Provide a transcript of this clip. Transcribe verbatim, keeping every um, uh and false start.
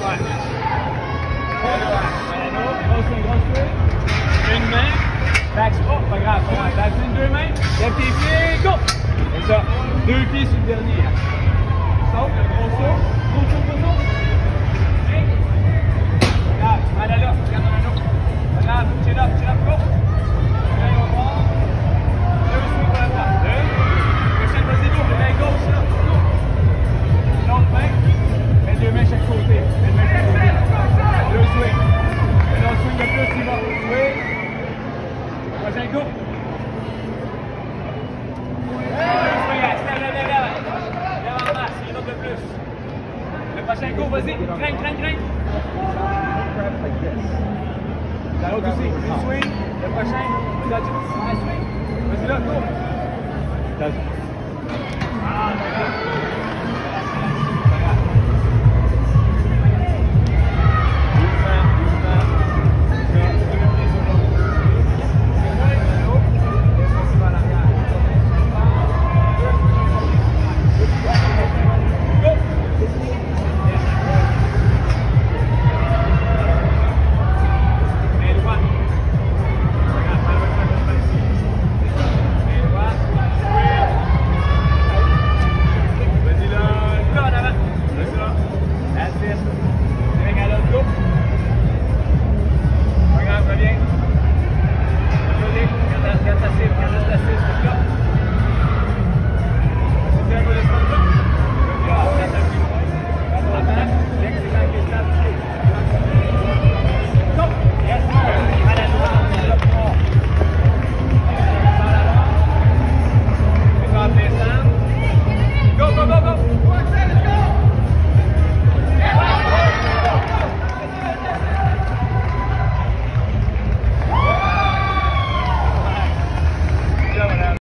Ouais. Grosse main, grosse main. Une main. Back, oh, pas grave, pas grave. Back une, deux mains. Lève tes pieds, go! C'est ça. Deux pieds sur le dernier. Saute, le gros saut. Gros saut, gros saut. Hey. Regarde, allez là, regarde dans l'anneau. Regarde, chin up, chin up, go. Main au droit. Deux swings pour la place. Deux. Prochaine, vas-y, go. Main gauche, là. Go. L'autre main. Mets deux mains chaque côté. Mets deux mains chaque côté. Deux swings. Un autre swing de plus, il va. Swing. Prochain go. Le prochain go, vas-y, crains, crains, crains. La l'autre aussi, une swing. Le prochain, vas-y, un swing. Vas-y là, go. Ah, d'accord.